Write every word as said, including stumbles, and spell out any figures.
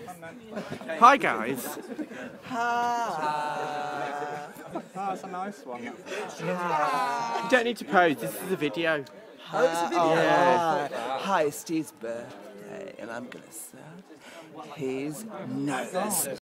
Hi guys. Hi. Oh, that's a nice one. You don't need to pose, this is a video. Oh, it's a video. Yeah. Hi. Hi, it's Steve's birthday, and I'm gonna serve his nose.